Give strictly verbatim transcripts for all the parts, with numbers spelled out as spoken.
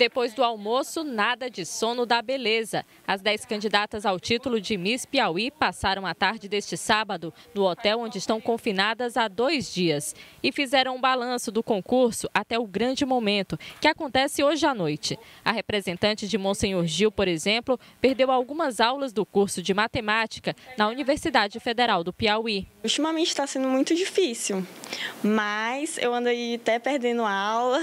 Depois do almoço, nada de sono da beleza. As dez candidatas ao título de Miss Piauí passaram a tarde deste sábado no hotel onde estão confinadas há dois dias. E fizeram um balanço do concurso até o grande momento, que acontece hoje à noite. A representante de Monsenhor Gil, por exemplo, perdeu algumas aulas do curso de matemática na Universidade Federal do Piauí. Ultimamente está sendo muito difícil, mas eu ando aí até perdendo aula,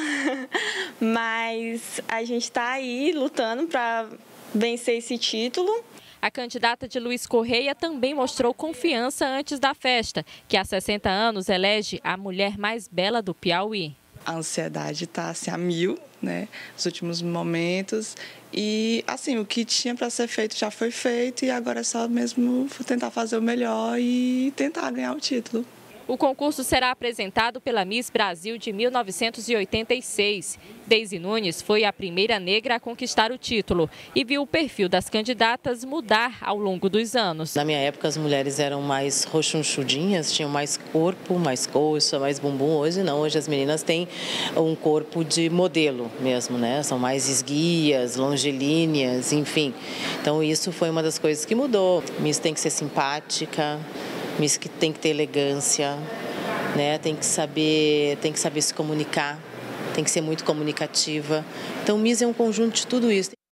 mas a gente está aí lutando para vencer esse título. A candidata de Luiz Correia também mostrou confiança antes da festa, que há sessenta anos elege a mulher mais bela do Piauí. A ansiedade está assim, a mil, né, nos últimos momentos. E, assim, o que tinha para ser feito já foi feito e agora é só mesmo tentar fazer o melhor e tentar ganhar o título. O concurso será apresentado pela Miss Brasil de mil novecentos e oitenta e seis. Deise Nunes foi a primeira negra a conquistar o título e viu o perfil das candidatas mudar ao longo dos anos. Na minha época, as mulheres eram mais rochunchudinhas, tinham mais corpo, mais coxa, mais bumbum. Hoje não, hoje as meninas têm um corpo de modelo mesmo, né? São mais esguias, longilíneas, enfim. Então isso foi uma das coisas que mudou. Miss tem que ser simpática, Miss que tem que ter elegância, né? Tem que saber, tem que saber se comunicar, tem que ser muito comunicativa. Então, Miss é um conjunto de tudo isso.